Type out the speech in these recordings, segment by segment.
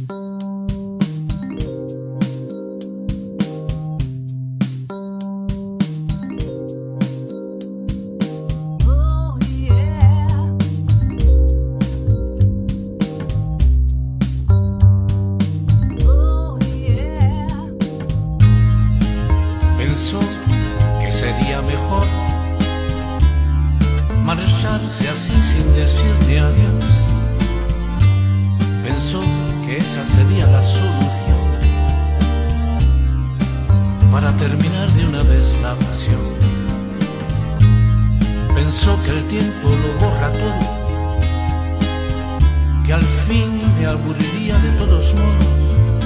Pensó que sería mejor marcharse así sin decirle adiós. Pensó que esa sería la solución para terminar de una vez la pasión. Pensó que el tiempo lo borra todo, que al fin me aburriría de todos modos.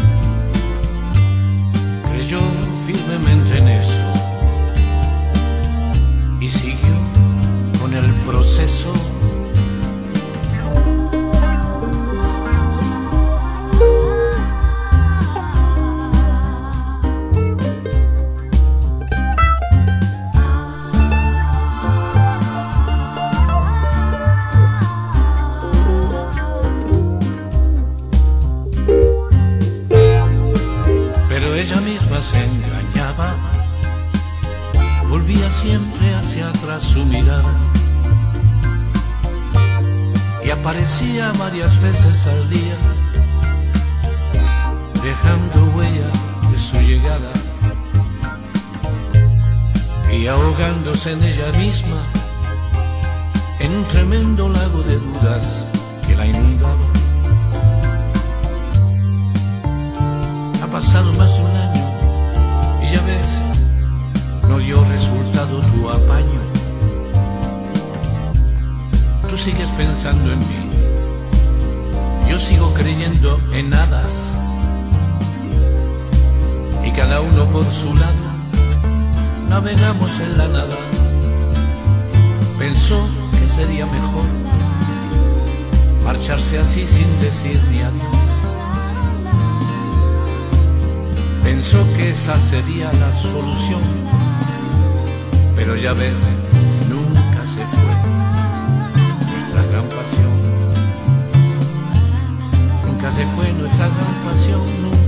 Creyó firmemente en eso y siguió con el proceso. Pero ella misma se engañaba, volvía siempre hacia atrás su mirada y aparecía varias veces al día, dejando huella de su llegada y ahogándose en ella misma, en un tremendo lago de dudas que la inundaba. Ha pasado más de un año y ya ves, no dio resultado tu apaño. Tú sigues pensando en mí, yo sigo creyendo en hadas, y cada uno por su lado navegamos en la nada. Pensó que sería mejor marcharse así sin decir ni adiós. Pensó que esa sería la solución, pero ya ves, nunca se fue nuestra gran pasión. Nunca se fue nuestra gran pasión.